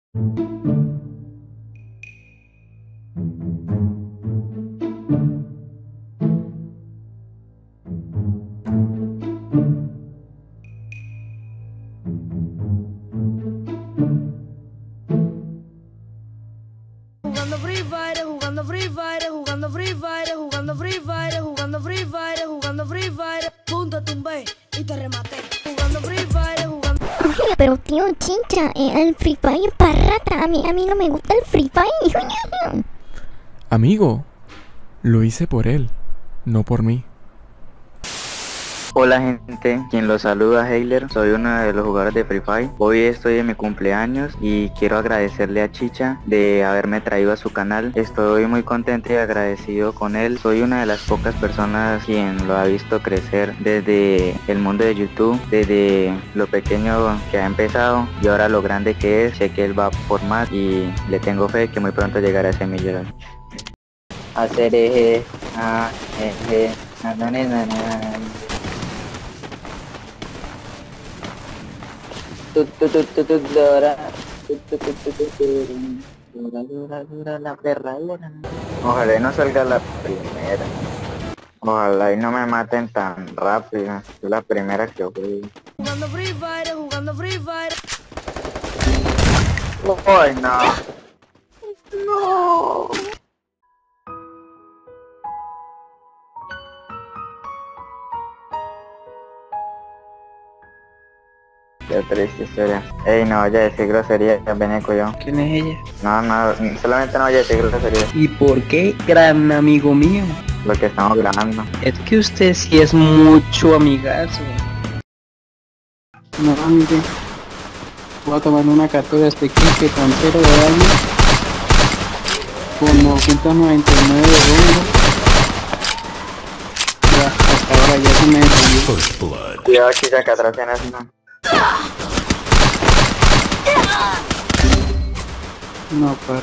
Jugando Free Fire, jugando Free Fire, jugando Free Fire, jugando Free Fire, jugando Free Fire, jugando Free Fire, punto tumbé y te rematé. Jugando Free Fire, jugando. Oye, pero tío Chicha, el Free Fire es para rata. A mí no me gusta el Free Fire. Amigo, lo hice por él, no por mí. Hola gente, quien los saluda Heiler, soy uno de los jugadores de Free Fire. Hoy estoy en mi cumpleaños y quiero agradecerle a Chicha de haberme traído a su canal. Estoy muy contento y agradecido con él. Soy una de las pocas personas quien lo ha visto crecer desde el mundo de YouTube, desde lo pequeño que ha empezado y ahora lo grande que es. Sé que él va por más y le tengo fe que muy pronto llegará a ese millón. Hacer eje, la perra. Ojalá y no salga la primera. Ojalá y no me maten tan rápido. Es la primera que ocurre. Jugando Free Fire, jugando Free Fire. Ay, no. No. Qué triste historia. Ey, no vaya a decir grosería, veneco yo. ¿Quién es ella? No, solamente no vaya a decir grosería. ¿Y por qué, gran amigo mío? Lo que estamos grabando. Es que usted sí es mucho amigazo. No, mire. Voy a tomar una captura de este clip con 0 de daño. Con 999 de bomba. Ya, hasta ahora ya se me desayó. Cuidado aquí ya que atrás tienes una. No, parce.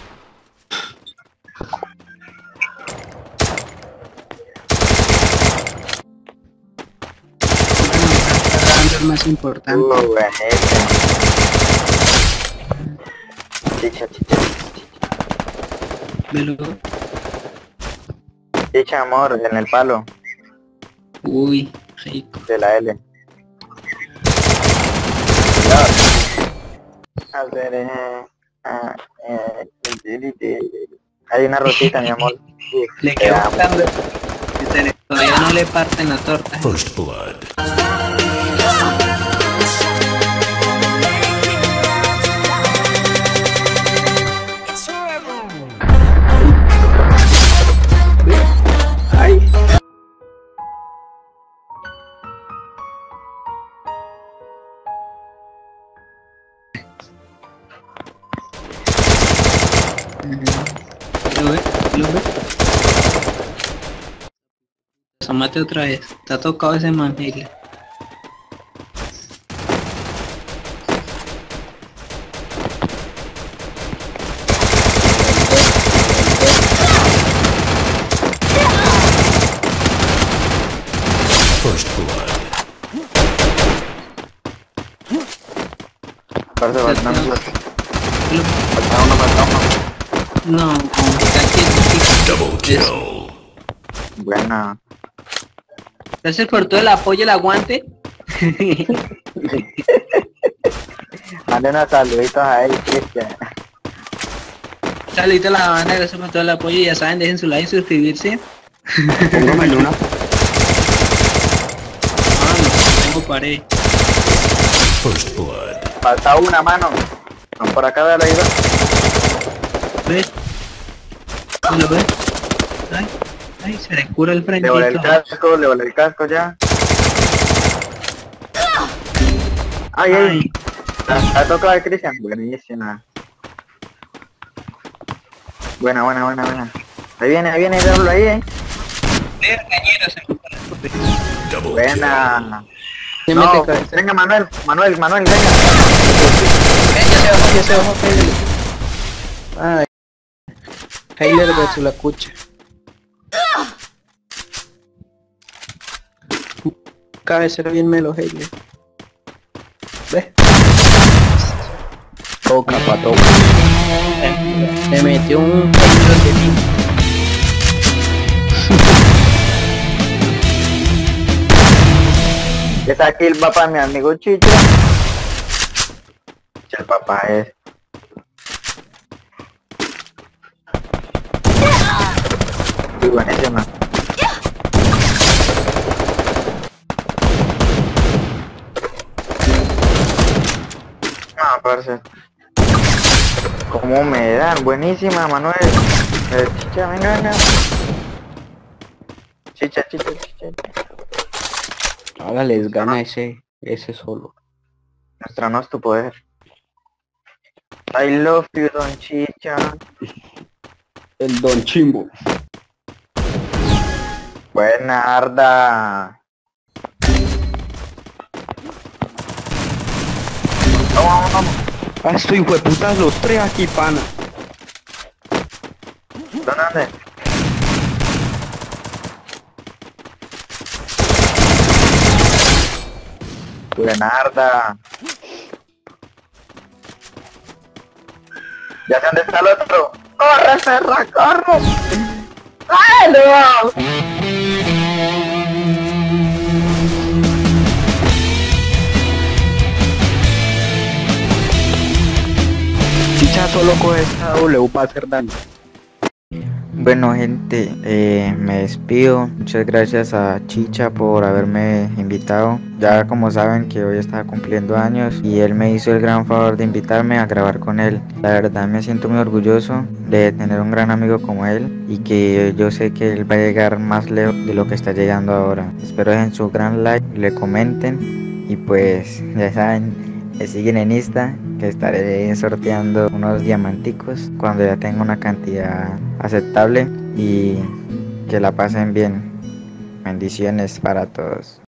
Es más importante. Buenísimo. Chicha. Velo. Chicha, amor, en el palo Uy, rico. de la L. Hay una rotita, mi amor. Le quedó buscando. Todavía no le parten la torta. First blood. Ay. Lo ve. Asómate otra vez. Está tocado ese manila. First blood. Parece falta uno. No, aquí. Double kill. Buena. Gracias por todo el apoyo, el aguante. Mande unos saluditos a él, Cristian. Saludito a la banda, gracias por todo el apoyo. Ya saben, dejen su like, suscribirse. Póngame una. Ah, no tengo pared. First blood. Falta una mano. Van por acá de la ida. ¿Ves? ¿Lo ves? Ay, se le cura el Le frentito. volé el casco ya. Ay. Ha tocado de Cristian. Buenísima. Buena. Ahí viene, verlo ahí, Cañero, se me cura. Double Buena. Se No, mete cabeza. venga Manuel, venga. Ya se bajó, Ay. Heiler versus la cucha. Cabecera bien melo, Heiler. ¿Ves? toca, patrón. Se metió un peligro de mí. Esa kill va para mi amigo Chicho. El papá es. Sí, buenísima. Ah, parce. ¿Cómo me dan? Buenísima, Manuel. Chicha, venga, venga. Chicha, chicha, chicha. Ahora les gana ese solo. Muéstranos tu poder. I love you, Don Chicha. El Don Chimbo. Buena, Arda. Vamos, vamos. Ah, estoy hijo de putas los tres aquí, pana. ¿Dónde? Buena, Arda. Ya sé dónde está el otro. ¡Corre, Serra, corre! ¡Ay, no! Chicha solo coge esta W para hacer daño. Bueno, gente, me despido. Muchas gracias a Chicha por haberme invitado. Ya como saben que hoy estaba cumpliendo años y él me hizo el gran favor de invitarme a grabar con él. La verdad me siento muy orgulloso de tener un gran amigo como él y que yo sé que él va a llegar más lejos de lo que está llegando ahora. Espero dejen su gran like, le comenten y pues ya saben, me siguen en Insta, que estaré sorteando unos diamanticos cuando ya tenga una cantidad aceptable y que la pasen bien. Bendiciones para todos.